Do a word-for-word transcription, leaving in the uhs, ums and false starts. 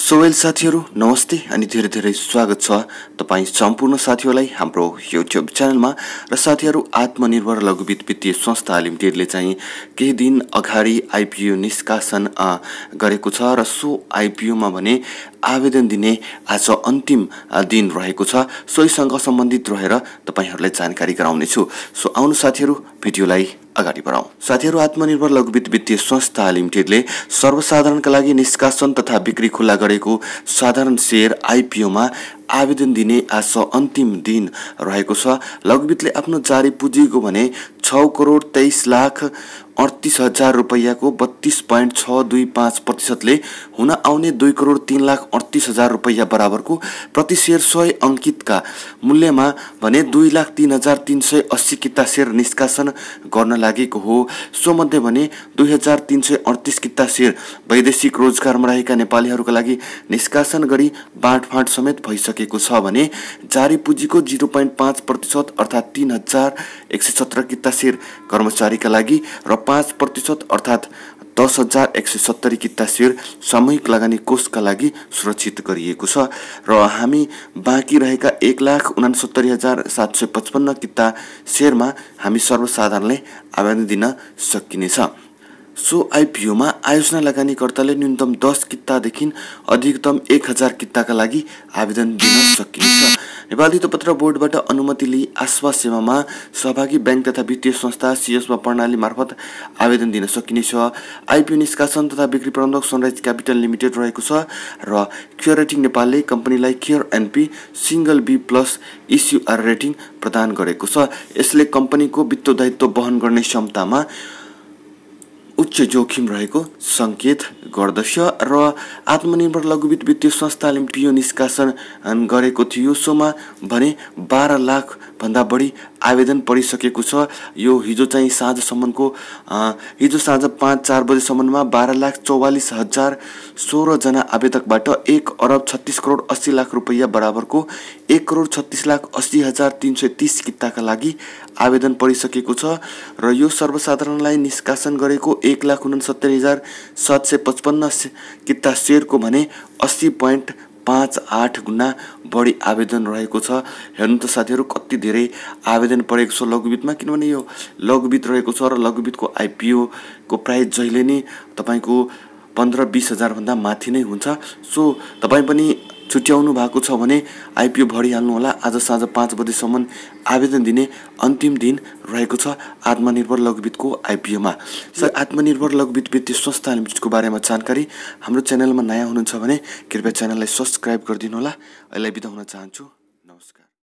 Shovel साथीहरु नमस्ते अनि धेरै धेरै स्वागत छ तपाई सम्पूर्ण साथीहरुलाई हाम्रो YouTube च्यानलमा। र साथीहरु आत्मनिर्भर लघुवित्त वित्तीय संस्था लिमिटेडले चाहिँ केही दिन अगाडि आईपीओ निष्कासन गरेको छ र सो आईपीओ मा भने आवेदन दिने आज अन्तिम दिन रहेको छ। सोहीसँग सम्बन्धित रहेर तपाईहरुलाई जानकारी गराउने छु। सो आउनु साथीहरु भिडियोलाई अगाडि बढाउँ। साथीहरु आत्मनिर्भर लघुवित्त वित्तीय संस्था लिमिटेडले सर्वसाधारणका लागि निष्कासन तथा बिक्री खुला गरेको साधारण शेयर आईपीओ मा आवेदन दिने आज अन्तिम दिन रहेको छ। लघुवित्तले आफ्नो जारी पुँजीको भने छ करोड तेईस लाख अड़तीस हजार रुपैयाँ को बत्तीस पॉइंट छ दुई पाँच प्रतिशत ले हुन आउने दुई करोड तीन लाख अड़तीस हजार रुपैयाँ बराबर को प्रति शेयर सय अंकित का मूल्य में भने दुई लाख तीन हजार तीन सय अस्सी किता शेयर निष्कासन गर्न लागेको हो। सो मध्ये भने दुई हजार तीन सय अड़तीस किता शेयर वैदेशिक रोजगारमा रहेका नेपालीहरूका लागि निष्कासन गरी बाँडफाँड समेत भइसकेको छ भने जारी पुँजीको जीरो पॉइंट पाँच प्रतिशत अर्थात तीन हजार एक सय सत्रह किता शेयर कर्मचारीका लागि र पाँच प्रतिशत अर्थात दस हजार एक सय सत्तरी किता शेयर सामूहिक लगानी कोषका लागि सुरक्षित गरिएको छ। र हामी बाँकी रहेका एक लाख उनासत्तरी हजार सात सय पचपन्न किता शेयरमा हामी सर्वसाधारणले आवेदन दिन सकिनेछ। सो आईपीओ मा आयोजना लगानीकर्ताले न्यूनतम दस कितादेखि अधिकतम एक हजार किताका लागि आवेदन दिन सकिनेछ। नेपाल धितोपत्र बोर्डबाट अनुमति लिई आश्वा सेवामा सहभागी बैंक तथा वित्तीय संस्था सीएसमा प्रणाली मार्फत आवेदन दिन सकिनेछ। आईपीओ निष्कासन तथा बिक्री प्रबन्धक सनराइज क्यापिटल लिमिटेड रहेको छ र केयर रेटिङ नेपालले कम्पनीलाई care NP single B plus issuer rating प्रदान गरेको छ। यसले कम्पनीको वित्तीय दायित्व वहन गर्ने क्षमतामा उच्च जोखिम रहेको संकेत गर्दछ। र आत्मनिर्भर लघुवित्त वित्तीय संस्था आईपीओ निष्कासन गरेको थियो। सोमा भने बाह्र लाख भन्दा बढी आवेदन परिसकेको छ। यो हिजो चाहिँ साँझसम्मको हिजो साँझ पाँच चार बजेसम्ममा बाह्र लाख चौवालीस हजार सोह्र जना आवेदकबाट एक अरब छत्तीस करोड अस्सी लाख रुपैयाँ बराबरको एक करोड छत्तीस लाख अस्सी हजार तीन सय तीस किताका लागि आवेदन परिसकेको छ। र यो सर्वसाधारणलाई निष्कासन गरेको एक लाख उनसत्तरी हजार सात सय पचपन्न किता शेयरको भने अस्सी पॉइंट पाँच आठ गुना बढी आवेदन रहेको छ। हेर्नु त साथीहरु कति धेरै आवेदन परेको छ लघुवित्तमा, किनभने यो लघुवित्त रहेको छ र लघुवित्तको आईपीओ को प्राइस जहिले नै तपाईको पन्ध्र बीस हजार भन्दा माथि नै हुन्छ। सो तपाई पनि छुट्याउनु भएको छ भने आईपीओ भरिहाल्नु होला। आज साँझ पाँच बजेसम्म आवेदन दिने अन्तिम दिन रहेको छ आत्मनिर्भर लघुवित्तको आईपीओ मा। सर आत्मनिर्भर लघुवित्त वित्तीय संस्था लिमिटेडको बारेमा जानकारी हाम्रो च्यानलमा नयाँ हुनुहुन्छ भने कृपया च्यानललाई सब्स्क्राइब गरिदिनु होला। अहिले बिदा हुन चाहन्छु। नमस्कार।